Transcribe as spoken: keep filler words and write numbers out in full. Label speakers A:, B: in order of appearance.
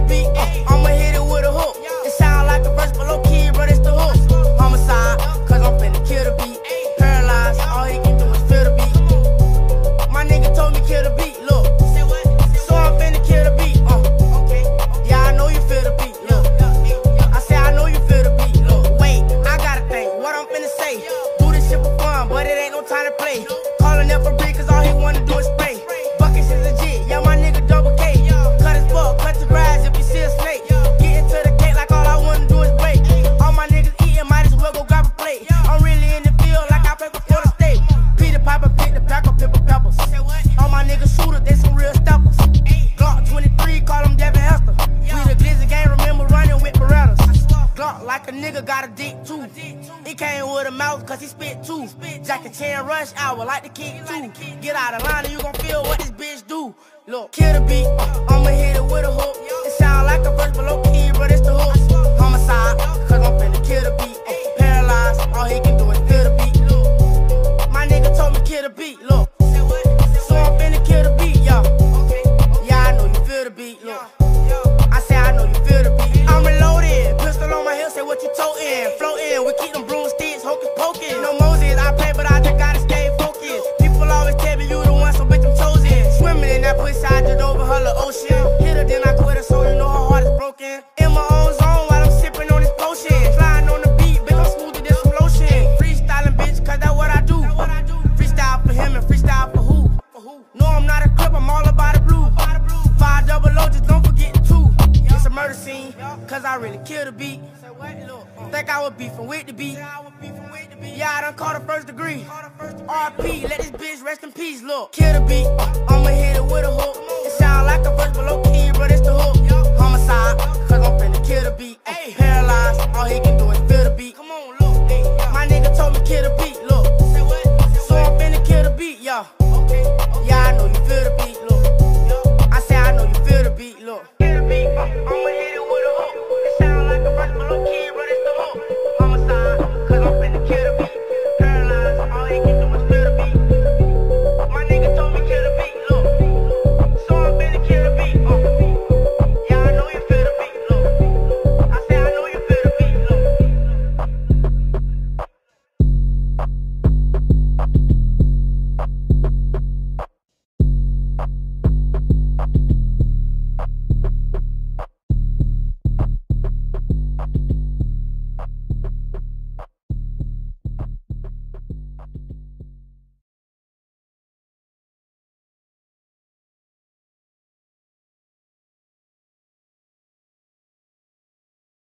A: beat. Uh, I'ma hit it with a hook. It sound like a verse, but low key, but it's the hook. Homicide, cause I'm finna kill the beat. Paralyzed, all he can do is feel the beat. My nigga told me kill the beat, look. So I'm finna kill the beat. Uh, yeah, I know you feel the beat, look. I say I know you feel the beat, look. Wait, I gotta think what I'm finna say. Do this shit for fun, but it ain't no time to play. Calling up for break, cause all he wanna do is spray. Buckets is legit, yeah, my nigga double K. Cut his fuck, cut the grass if you see a snake. Get into the cake like all I wanna do is break. All my niggas eating, might as well go grab a plate. I'm really in the field like I play for Florida State. Peter Piper pick the pack of pepper peppers. All my niggas shooters, they some real steppers. Glock twenty-three, call him Devin Hester. We the glizzy gang, remember running with Berettas. Glock like a nigga got a dick too. He came with a mouth cause he spit too. Jackie Chan rush hour like the kick too. Get out of line and you gon' feel what this bitch do. Look, kill the beat, I'ma hit it with a hook. It sound like a verse, but low key, but it's the hook. Homicide, cause I'm finna kill the beat. Paralyzed, all he can do is feel the beat. Look, my nigga told me kill the beat, look. So I'm finna kill the beat, y'all. Yeah, I know you feel the beat, look. I say I know you feel the beat. I'm reloaded, pistol on my hip, say what you totin'. Floatin', we keep them broomsticks, hocus pocus. No Moses, I play, but I just gotta stay focused. People always tell me you the one, so bitch I'm chosen. Swimming in that pussy, I just over her the ocean. Hit her, then I quit her, so you know her heart is broken. In my own zone while I'm sipping on this potion. Flying on the beat, bitch, I'm smoother than some lotion. Freestyling, bitch, cause that's what I do. Freestyle for him and freestyle for who? No, I'm not a crip, I'm all about the blue. Five double O, just don't forget the two. It's a murder scene, cause I really killed the beat. Think I was beefing with the beat. Yeah, I done caught a first degree. R P, let this bitch rest in peace, look. Kill the beat, I'ma hit it with a hook. It sound like a verse, but low key, but it's the hook. Homicide, cause I'm finna kill the beat. Paralyzed, all he can do is feel